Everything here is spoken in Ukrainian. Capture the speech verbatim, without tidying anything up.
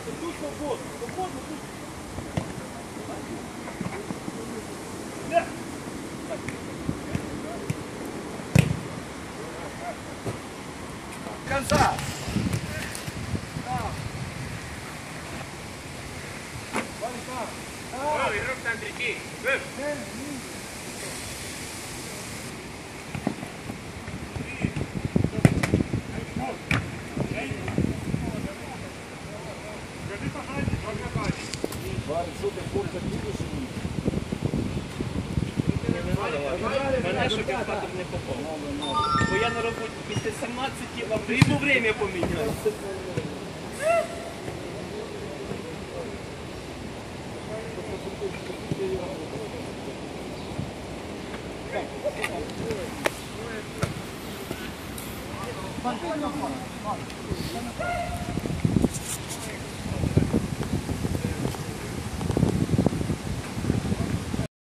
Ту свободу, свободу, тут. Конца. Ой, игрок в центре, Кей. Мене, щоб я в хату не попав. Бо я на роботі після сімнадцяти, а рівно время поміняв. Пан,